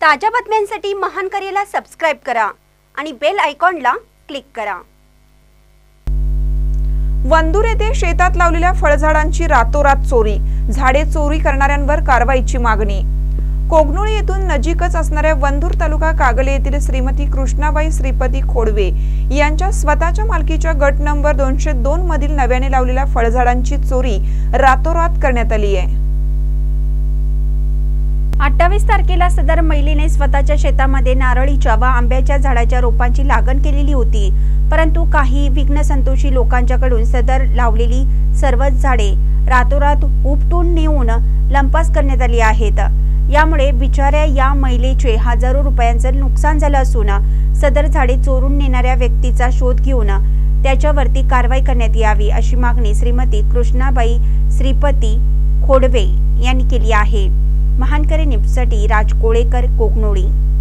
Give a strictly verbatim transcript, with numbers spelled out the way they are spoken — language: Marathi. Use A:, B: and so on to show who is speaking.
A: ताज्या बातम्यांसाठी महान करेला सबस्क्राइब करा आणि बेल आयकॉनला क्लिक करा।
B: वंदूर येथे शेतात लावलेल्या फळझाडांची रातोरात चोरी, झाडे चोरी करणाऱ्यांवर कारवाईची मागणी। कोगनोळी येथून नजीकच असणाऱ्या वंदूर तालुका कागले येथील श्रीमती कृष्णाबाई श्रीपती खोडवे यांच्या स्वतःच्या मालकीच्या गट नंबर दोनशे दोन मधील नव्याने लावलेल्या फळझाडांची चोरी रातोरात करण्यात आली आहे।
A: अठ्ठावीस तारखेला सदर महिलेने स्वतःच्या शेतामध्ये नारळीच्या व आंब्याच्या झाडाच्या रोपांची लागण केलेली होती, परंतु काही विघ्नसंतोषी लोकांच्याकडून सदर लावलेली सर्वच झाडे रातोरात उपटून नेऊन लंपास करण्यात आली आहेत। यामुळे बिचाऱ्या या महिलेचे हजारो रुपयांचे नुकसान झाले असून सदर झाडे चोरून नेणाऱ्या व्यक्तीचा शोध घेऊन त्याच्यावरती कारवाई करण्यात यावी अशी मागणी श्रीमती कृष्णाबाई श्रीपती खोडवे यांनी केली आहे। महानकरे न्यूजसाठी राज कोळेकर, कोगनोळी।